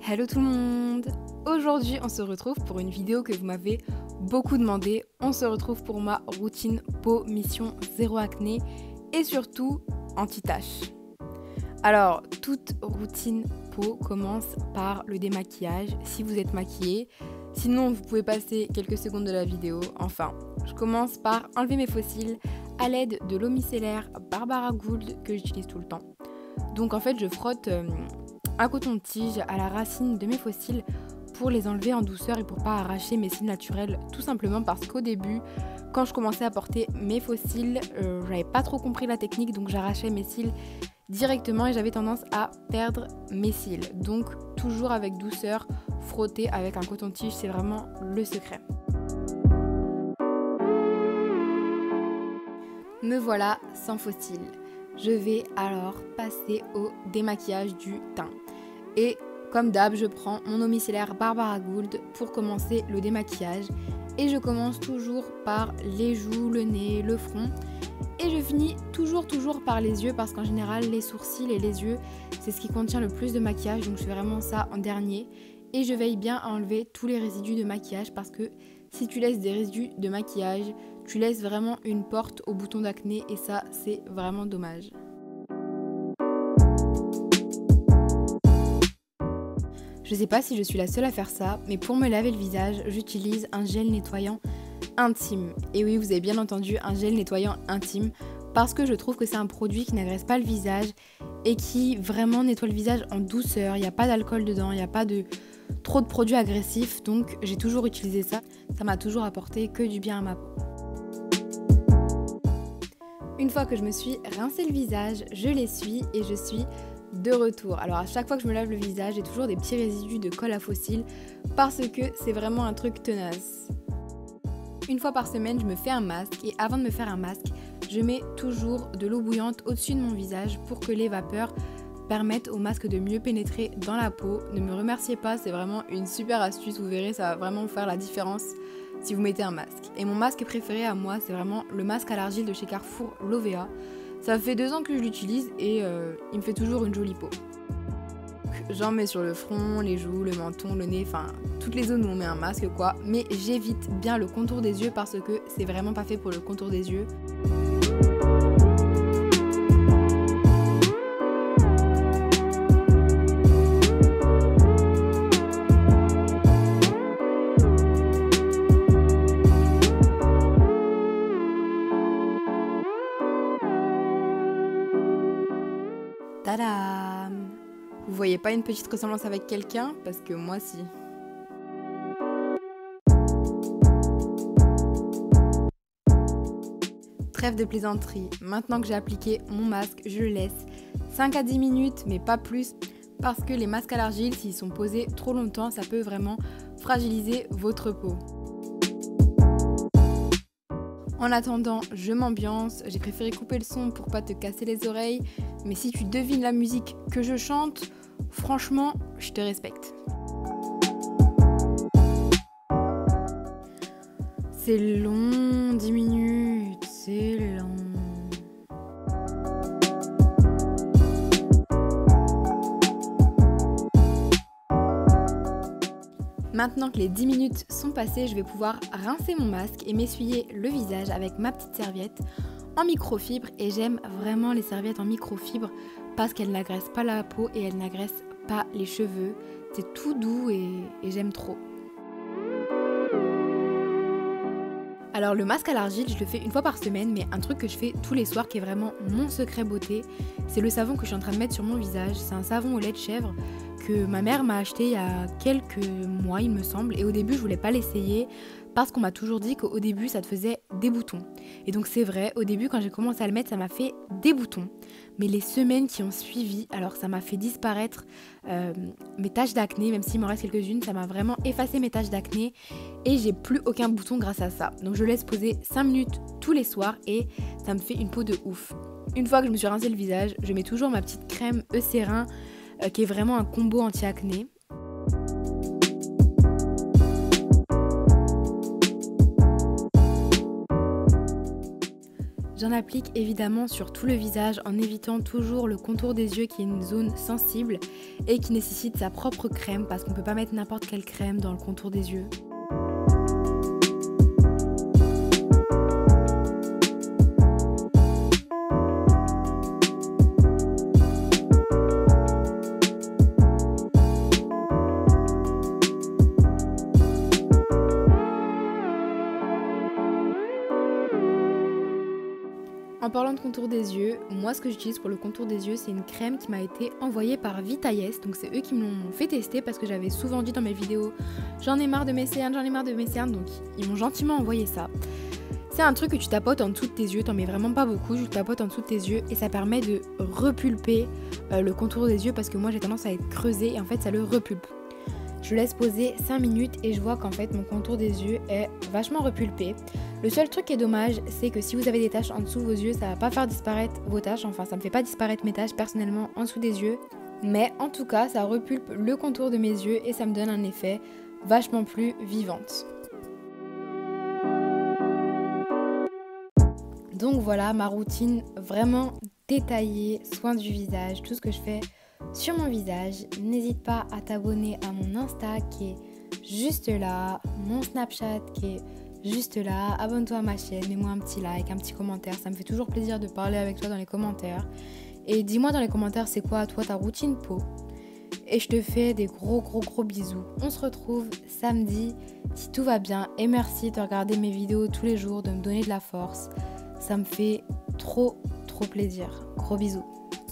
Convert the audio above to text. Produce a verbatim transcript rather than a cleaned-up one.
Hello tout le monde! Aujourd'hui on se retrouve pour une vidéo que vous m'avez beaucoup demandé. On se retrouve pour ma routine peau mission zéro acné et surtout anti-taches. Alors toute routine peau commence par le démaquillage si vous êtes maquillé. Sinon vous pouvez passer quelques secondes de la vidéo. Enfin, je commence par enlever mes faux cils à l'aide de l'eau micellaire Barbara Gould que j'utilise tout le temps. Donc en fait je frotte euh, un coton-tige à la racine de mes faux cils pour les enlever en douceur et pour pas arracher mes cils naturels, tout simplement parce qu'au début, quand je commençais à porter mes faux cils, euh, j'avais pas trop compris la technique, donc j'arrachais mes cils directement et j'avais tendance à perdre mes cils. Donc toujours avec douceur, frotter avec un coton-tige, c'est vraiment le secret. Me voilà sans faux cils. Je vais alors passer au démaquillage du teint. Et comme d'hab, je prends mon eau micellaire Barbara Gould pour commencer le démaquillage. Et je commence toujours par les joues, le nez, le front. Et je finis toujours toujours par les yeux parce qu'en général, les sourcils et les yeux, c'est ce qui contient le plus de maquillage. Donc je fais vraiment ça en dernier. Et je veille bien à enlever tous les résidus de maquillage parce que si tu laisses des résidus de maquillage, tu laisses vraiment une porte au bouton d'acné et ça, c'est vraiment dommage. Je sais pas si je suis la seule à faire ça, mais pour me laver le visage, j'utilise un gel nettoyant intime. Et oui, vous avez bien entendu, un gel nettoyant intime, parce que je trouve que c'est un produit qui n'agresse pas le visage et qui vraiment nettoie le visage en douceur. Il n'y a pas d'alcool dedans, il n'y a pas de trop de produits agressifs, donc j'ai toujours utilisé ça. Ça m'a toujours apporté que du bien à ma peau. Une fois que je me suis rincé le visage, je l'essuie et je suis de retour. Alors à chaque fois que je me lave le visage, j'ai toujours des petits résidus de colle à faux cils parce que c'est vraiment un truc tenace. Une fois par semaine, je me fais un masque et avant de me faire un masque, je mets toujours de l'eau bouillante au-dessus de mon visage pour que les vapeurs permettent au masque de mieux pénétrer dans la peau. Ne me remerciez pas, c'est vraiment une super astuce, vous verrez, ça va vraiment faire la différence si vous mettez un masque. Et mon masque préféré à moi, c'est vraiment le masque à l'argile de chez Carrefour Lovea. Ça fait deux ans que je l'utilise et euh, il me fait toujours une jolie peau. J'en mets sur le front, les joues, le menton, le nez, enfin toutes les zones où on met un masque quoi. Mais j'évite bien le contour des yeux parce que c'est vraiment pas fait pour le contour des yeux. Tadam! Vous voyez pas une petite ressemblance avec quelqu'un? Parce que moi si. Trêve de plaisanterie. Maintenant que j'ai appliqué mon masque, je le laisse cinq à dix minutes, mais pas plus. Parce que les masques à l'argile, s'ils sont posés trop longtemps, ça peut vraiment fragiliser votre peau. En attendant, je m'ambiance, j'ai préféré couper le son pour pas te casser les oreilles, mais si tu devines la musique que je chante, franchement, je te respecte. C'est long, dix minutes, c'est long. Maintenant que les dix minutes sont passées, je vais pouvoir rincer mon masque et m'essuyer le visage avec ma petite serviette en microfibre. Et j'aime vraiment les serviettes en microfibre parce qu'elles n'agressent pas la peau et elles n'agressent pas les cheveux. C'est tout doux et, et j'aime trop. Alors le masque à l'argile, je le fais une fois par semaine, mais un truc que je fais tous les soirs qui est vraiment mon secret beauté, c'est le savon que je suis en train de mettre sur mon visage. C'est un savon au lait de chèvre que ma mère m'a acheté il y a quelques mois il me semble, et au début je voulais pas l'essayer parce qu'on m'a toujours dit qu'au début ça te faisait des boutons. Et donc c'est vrai, au début quand j'ai commencé à le mettre ça m'a fait des boutons, mais les semaines qui ont suivi, alors ça m'a fait disparaître euh, mes taches d'acné, même s'il m'en reste quelques-unes, ça m'a vraiment effacé mes taches d'acné et j'ai plus aucun bouton grâce à ça. Donc je laisse poser cinq minutes tous les soirs et ça me fait une peau de ouf. Une fois que je me suis rincé le visage, je mets toujours ma petite crème Eucérin euh, qui est vraiment un combo anti-acné. J'en applique évidemment sur tout le visage en évitant toujours le contour des yeux qui est une zone sensible et qui nécessite sa propre crème parce qu'on ne peut pas mettre n'importe quelle crème dans le contour des yeux. En parlant de contour des yeux, moi ce que j'utilise pour le contour des yeux, c'est une crème qui m'a été envoyée par Vitaes. Donc c'est eux qui me l'ont fait tester parce que j'avais souvent dit dans mes vidéos j'en ai marre de mes cernes, j'en ai marre de mes cernes. Donc ils m'ont gentiment envoyé ça. C'est un truc que tu tapotes en dessous de tes yeux, t'en mets vraiment pas beaucoup, je tapote en dessous de tes yeux et ça permet de repulper euh, le contour des yeux parce que moi j'ai tendance à être creusée et en fait ça le repulpe. Je laisse poser cinq minutes et je vois qu'en fait mon contour des yeux est vachement repulpé. Le seul truc qui est dommage, c'est que si vous avez des taches en dessous de vos yeux, ça va pas faire disparaître vos taches. Enfin, ça me fait pas disparaître mes taches personnellement en dessous des yeux. Mais en tout cas, ça repulpe le contour de mes yeux et ça me donne un effet vachement plus vivante. Donc voilà ma routine vraiment détaillée, soin du visage, tout ce que je fais sur mon visage. N'hésite pas à t'abonner à mon Insta qui est juste là, mon Snapchat qui est juste là, abonne-toi à ma chaîne, mets-moi un petit like, un petit commentaire, ça me fait toujours plaisir de parler avec toi dans les commentaires. Et dis-moi dans les commentaires c'est quoi toi ta routine peau. Et je te fais des gros gros gros bisous. On se retrouve samedi si tout va bien et merci de regarder mes vidéos tous les jours, de me donner de la force. Ça me fait trop trop plaisir. Gros bisous.